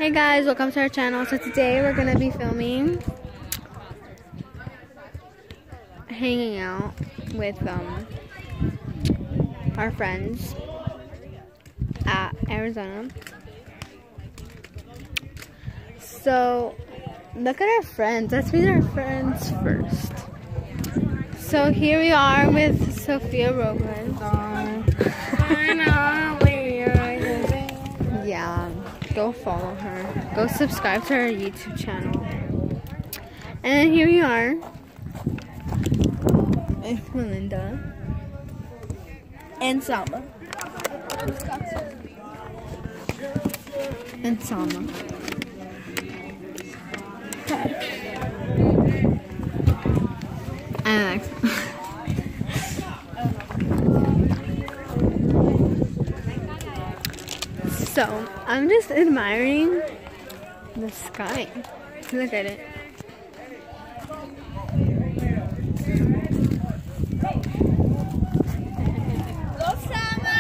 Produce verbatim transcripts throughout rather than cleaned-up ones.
Hey guys, welcome to our channel. So today we're gonna be filming hanging out with um our friends at Arizona. So look at our friends. Let's meet our friends first. So here we are with Sophia Robles. Yeah, go follow her. Go subscribe to her YouTube channel. And then here we are with Melinda And Sama. and Sama. And Alexa. So, I'm just admiring the sky. Look at it. Go Sama!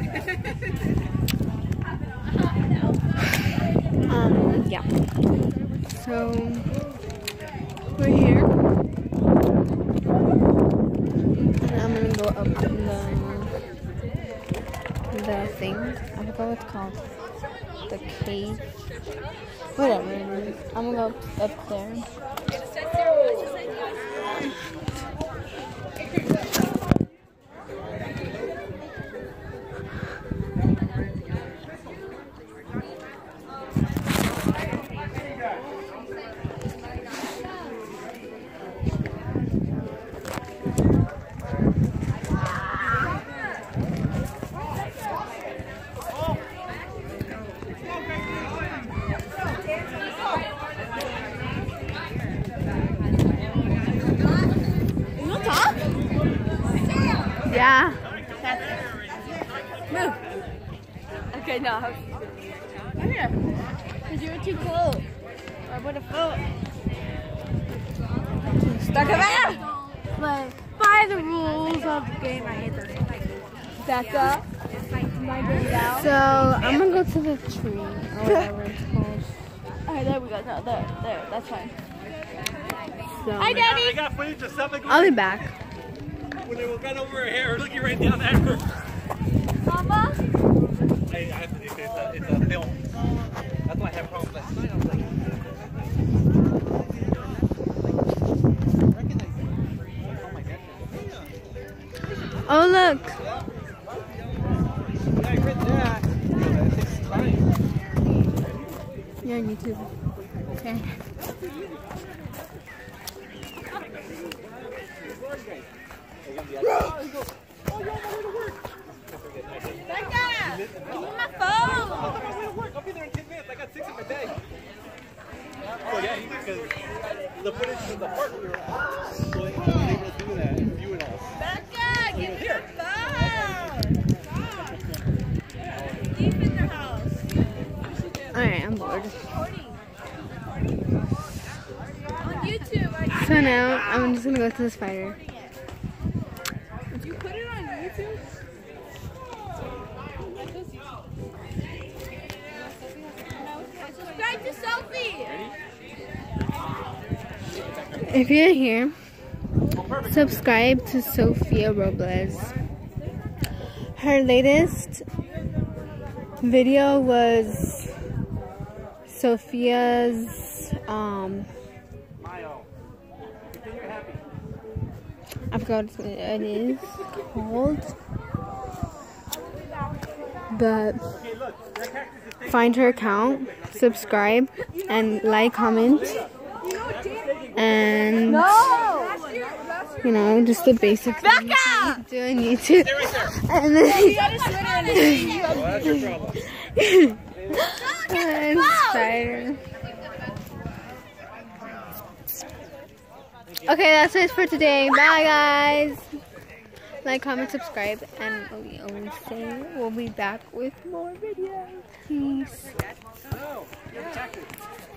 Um, yeah. So, we're here. And I'm gonna go up the, the thing. I forgot what it's called. The cave. Whatever it is. I'm gonna go up, up there. Yeah. Move! Okay, no. Come here. Because you were too close. Or I would have felt. Stuck him out! But by the rules of the game, I hate this. Becca. My game down. So I'm gonna go to the tree or whatever it's called. Alright, there we go. No, there, there. That's fine. So Hi, Daddy! I got footage of something I'll be back. when they got over her hair, looking right down at her. Mama? I, I have to do this. It's a, it's a film. That's why I have problems last night. I was like, oh my gosh. Oh look. Yeah, I read that. It takes time. You're on YouTube. Okay. Becca! Give me my phone! I'll be there in ten minutes. I got six in a day. Oh yeah, you did because the footage from the park we were at. So they were able to do that and view it all. Becca! Give me your phone! Deep in their house. Alright, I'm bored. On YouTube, I So now I'm just gonna go to the spider. Did you put it on YouTube? Subscribe to Sophie! If you're here, subscribe to Sophia Robles. Her latest video was Sophia's um I forgot what it is called, but find her account, subscribe, and like, comment, and you know, just the basic things Becca! you do on YouTube. And then and spider. Okay, that's it for today. Bye, guys. Like, comment, subscribe, and we always say we'll be back with more videos. Peace.